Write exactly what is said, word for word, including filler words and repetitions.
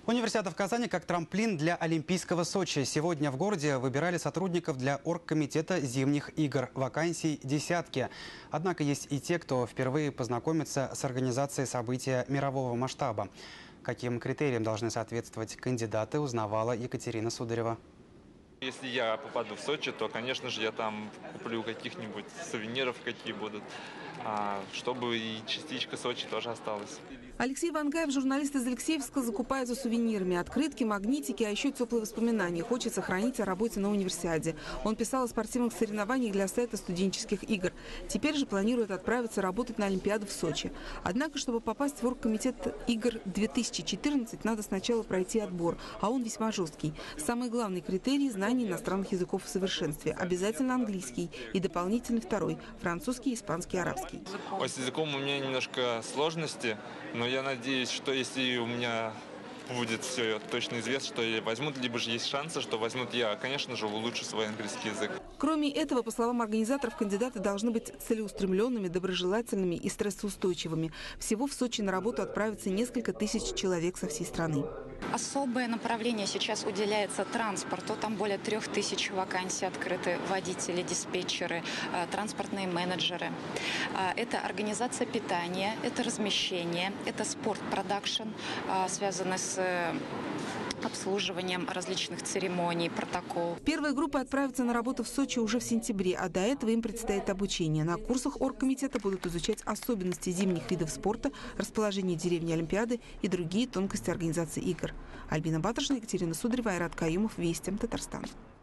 Универсиада в Казани как трамплин для Олимпийского Сочи. Сегодня в городе выбирали сотрудников для оргкомитета зимних игр. Вакансий десятки. Однако есть и те, кто впервые познакомится с организацией события мирового масштаба. Каким критериям должны соответствовать кандидаты, узнавала Екатерина Сударева. Если я попаду в Сочи, то, конечно же, я там куплю каких-нибудь сувениров, какие будут, чтобы и частичка Сочи тоже осталась. Алексей Вангаев, журналист из Алексеевска, закупается сувенирами. Открытки, магнитики, а еще теплые воспоминания хочет сохранить о работе на универсиаде. Он писал о спортивных соревнованиях для сайта студенческих игр. Теперь же планирует отправиться работать на Олимпиаду в Сочи. Однако, чтобы попасть в оргкомитет игр две тысячи четырнадцать, надо сначала пройти отбор, а он весьма жесткий. Самый главный критерий – знание иностранных языков в совершенстве. Обязательно английский и дополнительный второй – французский, испанский, арабский. Ой, с языком у меня немножко сложности, но я надеюсь, что если у меня будет все точно известно, что я возьмут, либо же есть шансы, что возьмут, я, конечно же, улучшу свой английский язык. Кроме этого, по словам организаторов, кандидаты должны быть целеустремленными, доброжелательными и стрессоустойчивыми. Всего в Сочи на работу отправится несколько тысяч человек со всей страны. Особое направление сейчас уделяется транспорту. Там более трех тысяч вакансий открыты. Водители, диспетчеры, транспортные менеджеры. Это организация питания, это размещение, это спорт-продакшн, связанный с обслуживанием различных церемоний, протоколов. Первая группа отправится на работу в Сочи уже в сентябре, а до этого им предстоит обучение. На курсах оргкомитета будут изучать особенности зимних видов спорта, расположение деревни Олимпиады и другие тонкости организации игр. Альбина Батаршина, Екатерина Сударева, Айрат Каюмов, Вести, Татарстан.